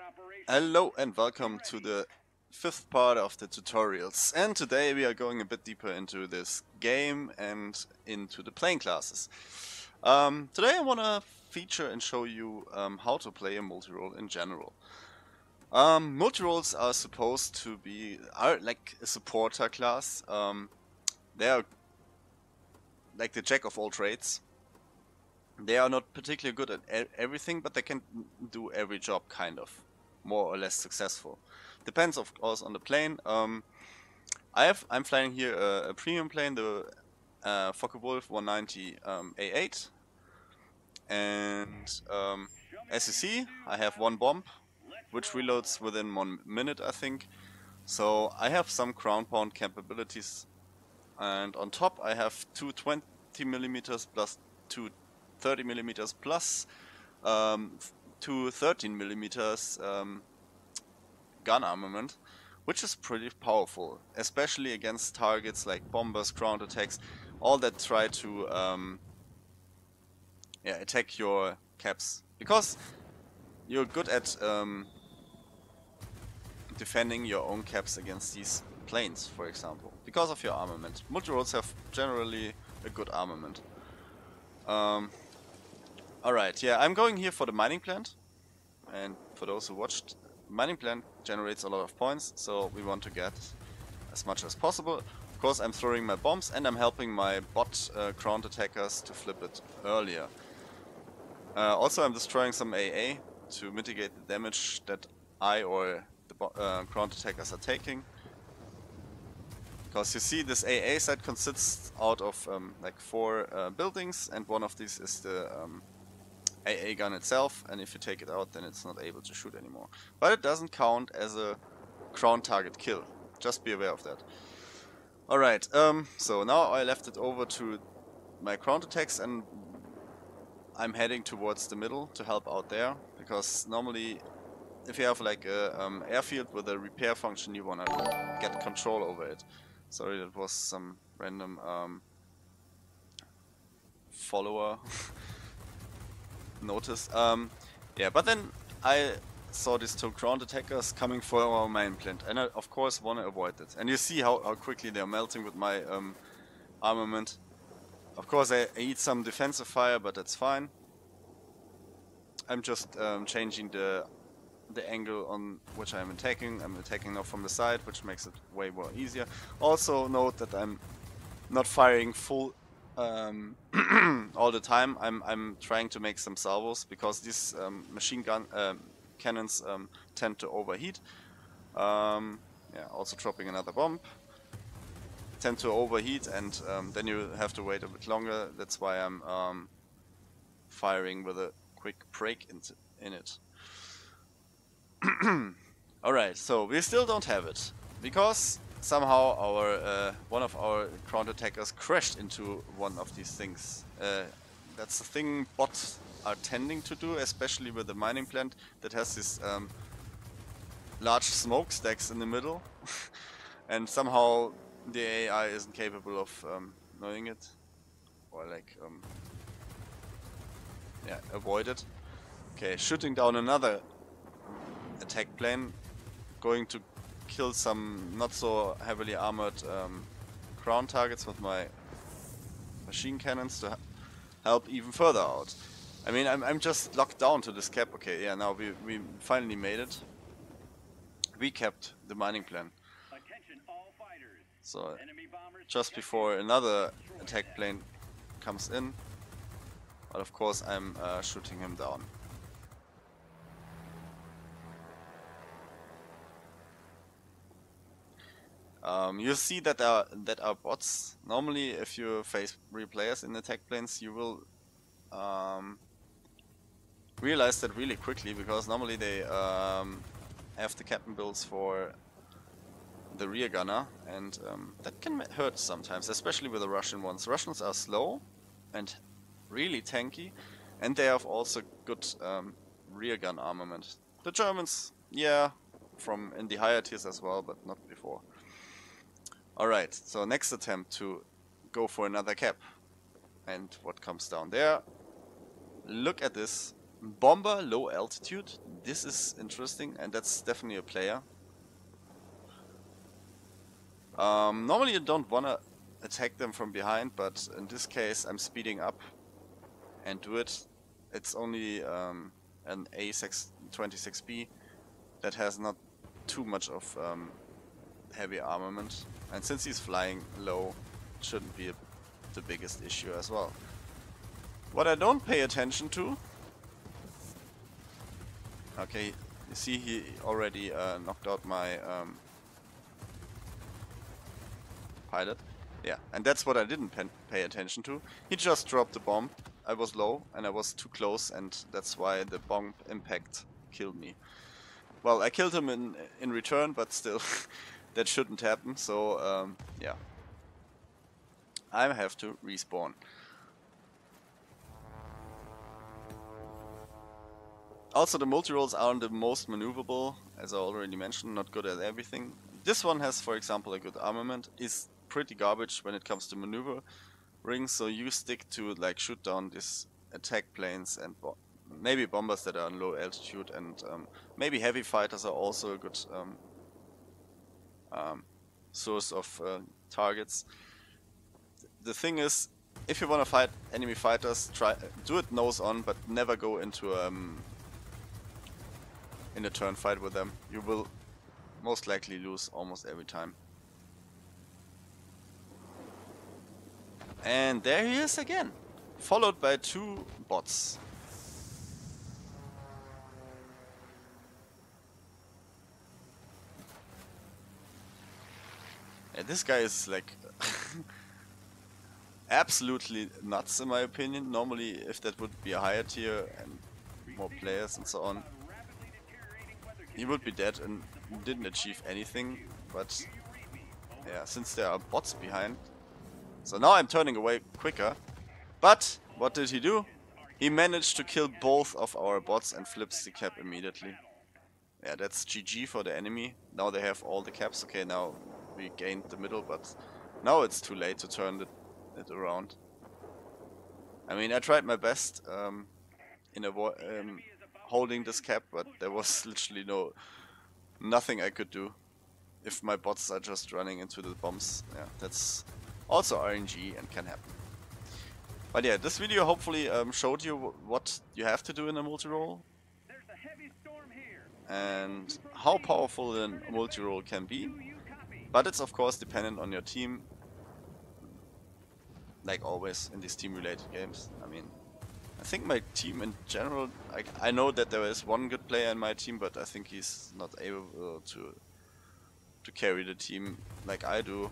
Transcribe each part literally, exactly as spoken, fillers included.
Hello and welcome to the fifth part of the tutorials, and today we are going a bit deeper into this game and into the playing classes. Um, today I want to feature and show you um, how to play a multi-role in general. Um, multi-roles are supposed to be are like a supporter class. Um, they are like the jack of all trades. They are not particularly good at e everything, but they can do every job kind of, more or less successful. Depends of course on the plane. Um, I have I'm flying here a, a premium plane, the uh, Focke-Wulf one ninety um, A eight, and um, as you see, I have one bomb, which reloads within one minute, I think. So I have some ground pound capabilities, and on top I have two twenty millimeters plus two thirty millimeters plus um, two thirteen millimeters um, gun armament, which is pretty powerful, especially against targets like bombers, ground attacks, all that try to um, yeah, attack your caps. Because you're good at um, defending your own caps against these planes, for example, because of your armament. Multi-roles have generally a good armament. Um, Alright, yeah, I'm going here for the mining plant, and for those who watched, mining plant generates a lot of points, so we want to get as much as possible. Of course, I'm throwing my bombs and I'm helping my bot uh, ground attackers to flip it earlier. Uh, also, I'm destroying some A A to mitigate the damage that I or the uh, ground attackers are taking. Because you see, this A A site consists out of um, like four uh, buildings, and one of these is the um, A A gun itself, and if you take it out, then it's not able to shoot anymore. But it doesn't count as a ground target kill. Just be aware of that. Alright, um, so now I left it over to my ground attacks, and I'm heading towards the middle to help out there, because normally if you have like a um, airfield with a repair function, you wanna get control over it. Sorry, that was some random um, follower notice. Um, yeah, but then I saw these two ground attackers coming for our main plant, and I of course want to avoid it. And you see how, how quickly they're melting with my um, armament. Of course I, I eat some defensive fire, but that's fine. I'm just um, changing the the angle on which I'm attacking. I'm attacking now from the side, which makes it way more easier. Also note that I'm not firing full um, all the time. I'm I'm trying to make some salvos, because these um, machine gun um, cannons um, tend to overheat. Um, yeah, also dropping another bomb. Tend to overheat, and um, then you have to wait a bit longer. That's why I'm um, firing with a quick break in, in it. Alright, so we still don't have it, because somehow our uh, one of our ground attackers crashed into one of these things. Uh, that's the thing bots are tending to do, especially with the mining plant that has this um, large smokestacks in the middle, and somehow the A I isn't capable of um, knowing it, or like um, yeah, avoid it. Okay, shooting down another attack plane, going to kill some not so heavily armored um, ground targets with my machine cannons to help even further out. I mean, I'm, I'm just locked down to this cap. Okay, yeah, now we, we finally made it. We kept the mining plan. So, just before another attack plane comes in, but of course I'm uh, shooting him down. Um, you see that our that our bots, normally if you face real players in attack planes, you will um, realize that really quickly, because normally they um, have the captain builds for the rear gunner, and um, that can hurt sometimes, especially with the Russian ones. Russians are slow and really tanky, and they have also good um, rear gun armament. The Germans, yeah, from in the higher tiers as well, but not before. Alright, so next attempt to go for another cap. And what comes down there? Look at this. Bomber, low altitude. This is interesting, and that's definitely a player. Um, normally you don't want to attack them from behind, but in this case I'm speeding up and do it. It's only um, an A twenty-six B that has not too much of um, heavy armament, and since he's flying low, it shouldn't be a, the biggest issue as well. What I don't pay attention to... Okay, you see he already uh, knocked out my um, pilot. Yeah, and that's what I didn't pay attention to. He just dropped the bomb. I was low and I was too close, and that's why the bomb impact killed me. Well, I killed him in in return, but still, that shouldn't happen. So um, yeah, I have to respawn. Also, the multi-rolls aren't the most maneuverable, as I already mentioned, not good at everything. This one has, for example, a good armament, is pretty garbage when it comes to maneuvering, so you stick to like shoot down these attack planes and bo maybe bombers that are on low altitude, and um, maybe heavy fighters are also a good um, um, source of uh, targets. The thing is, if you want to fight enemy fighters, try do it nose on, but never go into um, in a turn fight with them. You will most likely lose almost every time. And there he is again, followed by two bots. And this guy is like absolutely nuts in my opinion. Normally, if that would be a higher tier and more players and so on, he would be dead and didn't achieve anything. But yeah, since there are bots behind, so now I'm turning away quicker. But what did he do? He managed to kill both of our bots and flips the cap immediately. Yeah, that's G G for the enemy. Now they have all the caps. Okay, now we gained the middle, but now it's too late to turn it, it around. I mean, I tried my best um, in avo um, holding this cap, but there was literally no nothing I could do if my bots are just running into the bombs. Yeah, that's also R N G and can happen. But yeah, this video hopefully um, showed you what you have to do in a multi-role and how powerful a multi-role can be. But it's of course dependent on your team, like always in these team-related games. I mean, I think my team in general, I, I know that there is one good player in my team, but I think he's not able to to carry the team like I do.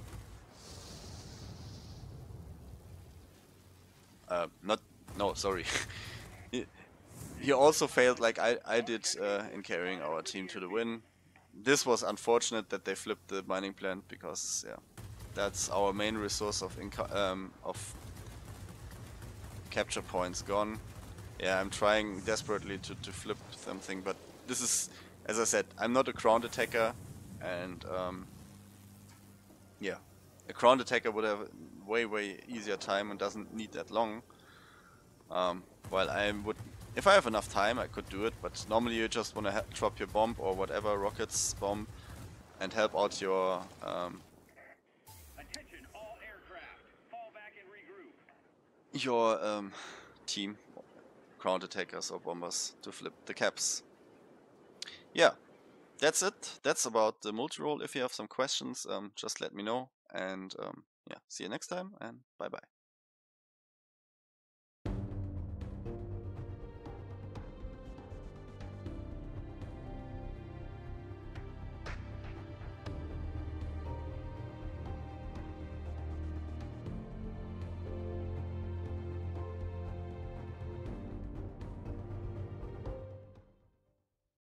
Uh, not, no, sorry. he, he also failed like I, I did uh, in carrying our team to the win. This was unfortunate that they flipped the mining plant, because yeah, that's our main resource of inco um, of capture points gone. Yeah, I'm trying desperately to, to flip something, but this is, as I said, I'm not a ground attacker, and um, yeah, a ground attacker would have way way easier time and doesn't need that long. Um, while I would, if I have enough time, I could do it, but normally you just want to drop your bomb or whatever, rockets bomb, and help out your um, Attention, all aircraft. Fall back and regroup. your um, team, ground attackers or bombers, to flip the caps. Yeah, that's it. That's about the multi-role. If you have some questions, um, just let me know, and um, yeah, see you next time, and bye bye.